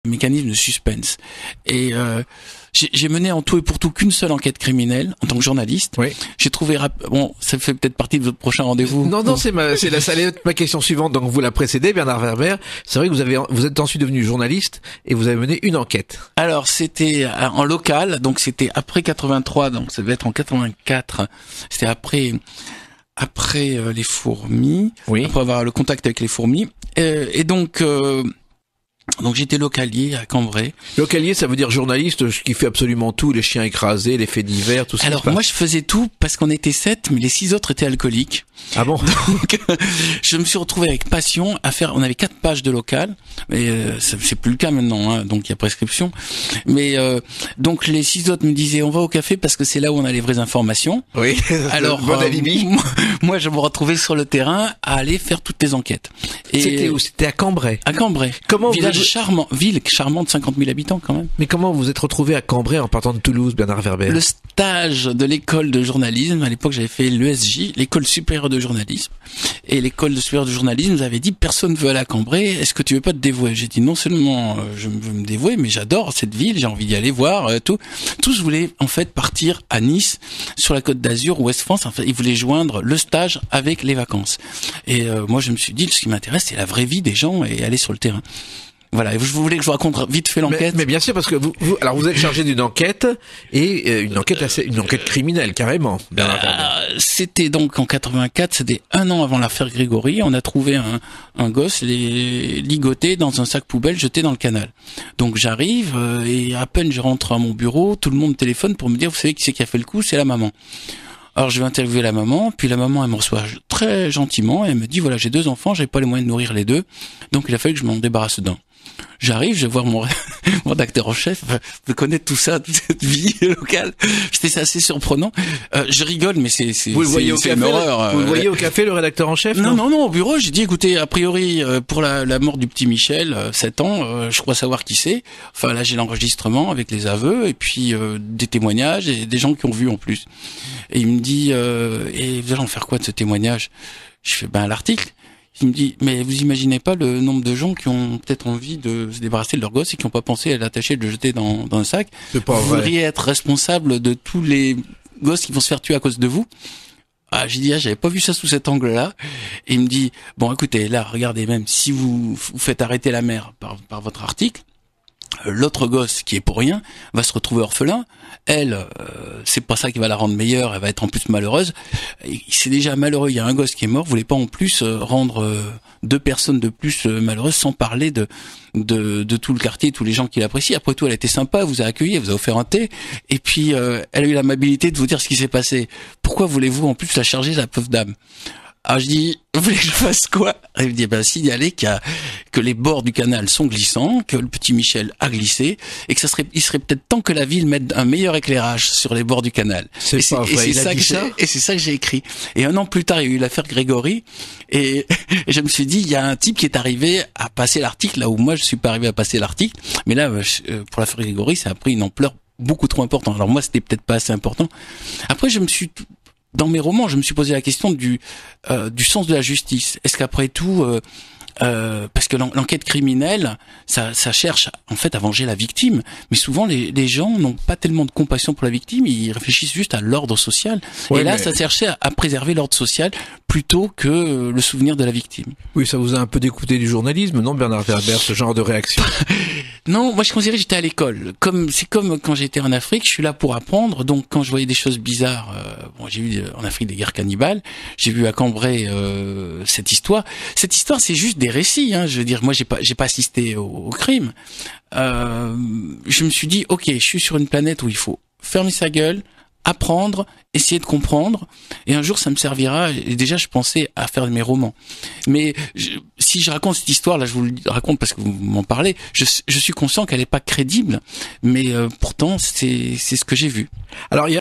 mécanisme de suspense. Et j'ai mené en tout et pour tout qu'une seule enquête criminelle en tant que journaliste. Oui. J'ai trouvé bon, ça fait peut-être partie de votre prochain rendez-vous. Non, ça allait être ma question suivante. Donc vous la précédez, Bernard Werber. C'est vrai que vous êtes ensuite devenu journaliste et vous avez mené une enquête. Alors c'était en local, donc c'était après 83, donc ça devait être en 84. C'était après les fourmis, oui. Après avoir le contact avec les fourmis. Et donc j'étais localier à Cambrai. Localier, ça veut dire journaliste qui fait absolument tout, les chiens écrasés, les faits divers, tout ça. Alors moi je faisais tout parce qu'on était 7, mais les 6 autres étaient alcooliques. Ah bon? Donc je me suis retrouvé avec passion à faire. On avait 4 pages de local, mais c'est plus le cas maintenant, hein, donc il y a prescription. Mais donc les 6 autres me disaient on va au café parce que c'est là où on a les vraies informations. Oui. Alors bon alibi. Moi je me retrouvais sur le terrain à aller faire toutes les enquêtes. Et c'était où? C'était à Cambrai. À Cambrai. Comment ville charmante, 50 000 habitants quand même. Mais comment vous êtes retrouvé à Cambrai en partant de Toulouse, Bernard Werber? Le stage de l'école de journalisme, à l'époque j'avais fait l'ESJ, l'école supérieure de journalisme, et l'école supérieure de journalisme nous avait dit personne veut aller à Cambrai, est-ce que tu veux pas te dévouer? J'ai dit non seulement je veux me dévouer, mais j'adore cette ville, j'ai envie d'y aller voir, tout. Tous voulaient en fait partir à Nice, sur la Côte d'Azur, Ouest-France, en fait ils voulaient joindre le stage avec les vacances. Et moi je me suis dit, ce qui m'intéresse c'est la vraie vie des gens et aller sur le terrain. Voilà, et vous voulez que je vous raconte vite fait l'enquête? Mais bien sûr, parce que vous êtes chargé d'une enquête et une enquête criminelle carrément. C'était donc en 84, c'était 1 an avant l'affaire Grégory. On a trouvé un gosse ligoté dans un sac poubelle jeté dans le canal. Donc j'arrive et à peine je rentre à mon bureau, tout le monde téléphone pour me dire vous savez qui c'est qui a fait le coup? C'est la maman. Alors je vais interviewer la maman, puis la maman elle me reçoit très gentiment et elle me dit voilà j'ai 2 enfants, j'avais pas les moyens de nourrir les 2, donc il a fallu que je m'en débarrasse d'un. J'arrive, je vais voir mon rédacteur en chef, de connaître tout ça, toute cette vie locale. C'était assez surprenant. Je rigole, mais c'est une horreur. Vous le voyez au café, le rédacteur en chef? Non, au bureau, j'ai dit, écoutez, a priori, pour la mort du petit Michel, 7 ans, je crois savoir qui c'est. Enfin, là, j'ai l'enregistrement avec les aveux, et puis des témoignages, et des gens qui ont vu en plus. Et il me dit, et vous allez en faire quoi de ce témoignage? Je fais, l'article. Il me dit, mais vous imaginez pas le nombre de gens qui ont peut-être envie de se débarrasser de leur gosse et qui n'ont pas pensé à l'attacher, de le jeter dans un sac. C'est pas vrai. Vous voudriez être responsable de tous les gosses qui vont se faire tuer à cause de vous? Ah, j'ai dit, j'avais pas vu ça sous cet angle-là. Et il me dit, bon, écoutez, là, regardez, même si vous faites arrêter la mère par votre article, l'autre gosse qui est pour rien va se retrouver orphelin. Elle, c'est pas ça qui va la rendre meilleure, elle va être en plus malheureuse. C'est déjà malheureux, il y a un gosse qui est mort, vous voulez pas en plus rendre 2 personnes de plus malheureuses, sans parler de tout le quartier, tous les gens qui l'apprécient. Après tout, elle a été sympa, elle vous a accueilli, elle vous a offert un thé, et puis elle a eu l'amabilité de vous dire ce qui s'est passé. Pourquoi voulez-vous en plus la charger, la pauvre dame? Alors je dis, vous voulez que je fasse quoi? Elle me dit, signaler que les bords du canal sont glissants, que le petit Michel a glissé, et que il serait peut-être temps que la ville mette un meilleur éclairage sur les bords du canal. Et c'est ça que j'ai écrit. Et 1 an plus tard, il y a eu l'affaire Grégory, et je me suis dit, il y a un type qui est arrivé à passer l'article, là où moi je suis pas arrivé à passer l'article, mais là, pour l'affaire Grégory, ça a pris une ampleur beaucoup trop importante. Alors moi, c'était peut-être pas assez important. Après, dans mes romans, je me suis posé la question du sens de la justice. Est-ce qu'après tout, parce que l'enquête criminelle, ça cherche en fait à venger la victime, mais souvent les gens n'ont pas tellement de compassion pour la victime, ils réfléchissent juste à l'ordre social. Ouais, et là, ça cherchait à préserver l'ordre social plutôt que le souvenir de la victime. Oui, ça vous a un peu dégoûté du journalisme, non, Bernard Werber, ce genre de réaction? Non, moi je considérais que j'étais à l'école. C'est comme quand j'étais en Afrique, je suis là pour apprendre. Donc quand je voyais des choses bizarres, j'ai vu en Afrique des guerres cannibales, j'ai vu à Cambrai cette histoire. Cette histoire, c'est juste des récits. Je veux dire, moi j'ai pas assisté au crime. Je me suis dit, ok, je suis sur une planète où il faut fermer sa gueule, apprendre, essayer de comprendre, et un jour ça me servira. Et déjà je pensais à faire mes romans, mais si je raconte cette histoire là, je vous le raconte parce que vous m'en parlez, je suis conscient qu'elle est pas crédible, mais pourtant c'est ce que j'ai vu. Alors il y a